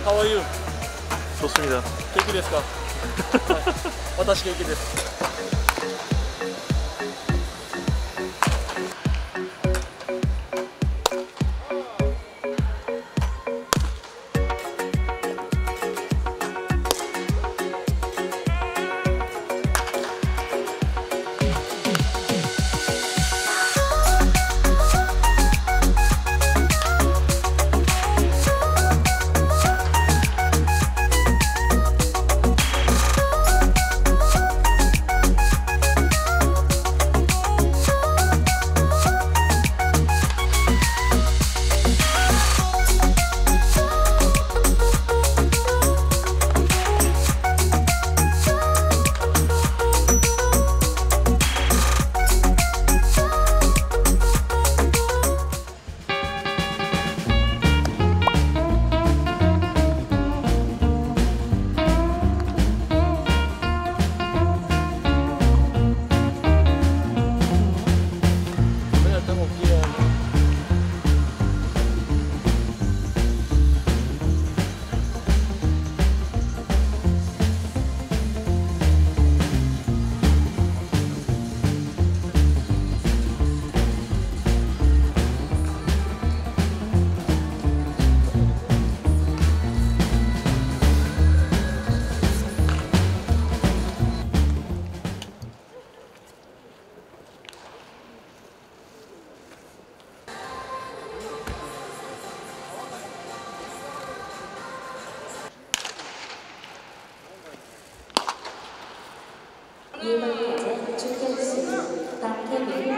How are you? 좋습니다. 元気ですか？はい、私元気です。 2번 타자 중견수 박혜민.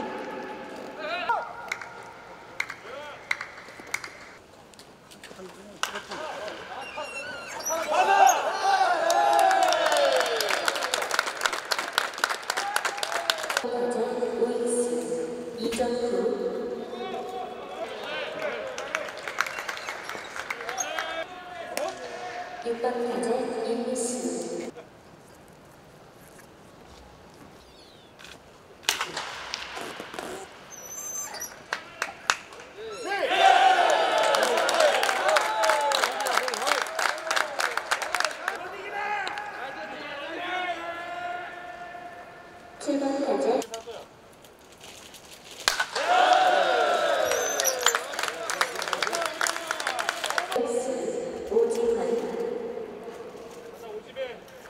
6번 타자 임미수. 7번 타자 오지환.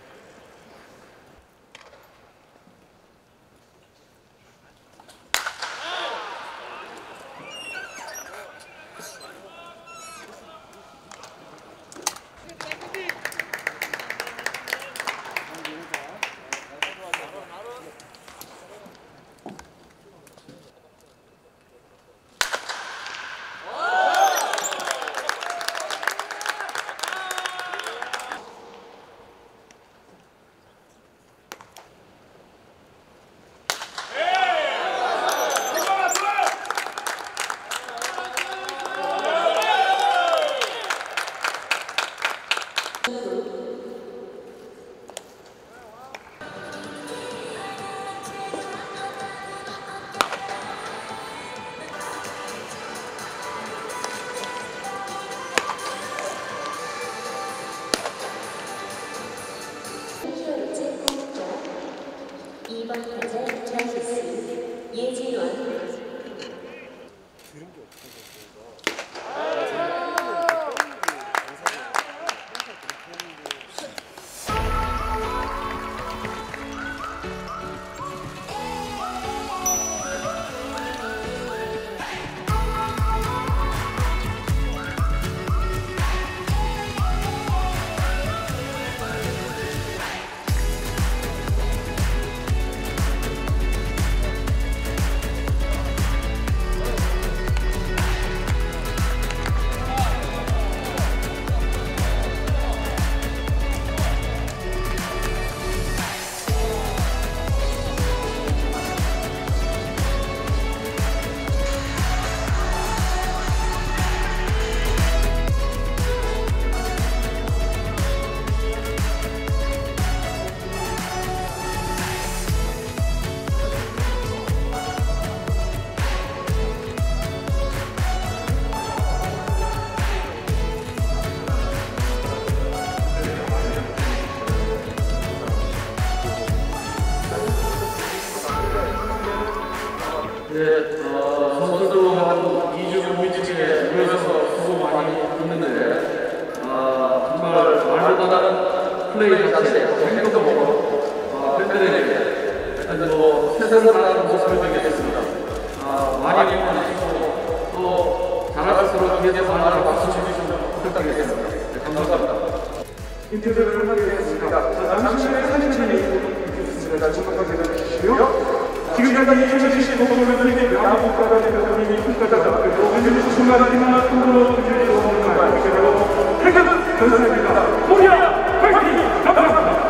선수도 한 2주, 3주째 모여서 수고 많이 했는데, 정말 말도 안 하는 플레이 자체, 행동도 팬들에게 최선을 다하는 모습을 보이겠습니다. 많이 응원해주시고 또 잘할수록 뒤에서 많이 박수 주시면 부탁드리겠습니다. 네, 감사합니다. 인터뷰를 하게 되었습니다. 잠시 후에 사진전이 있겠습니다. 주목하게 해주시고요. 지금까지 2075년도에 명함국가대표님이 평가자 그리고 한국에서 순간 희망을 통으로 주시고 말씀드리고 태극 전사입니다. 코리아 파이팅! 감사합니다.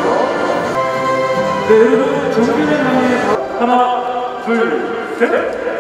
네, 여러분, 정규의 명함에 하나, 둘, 셋!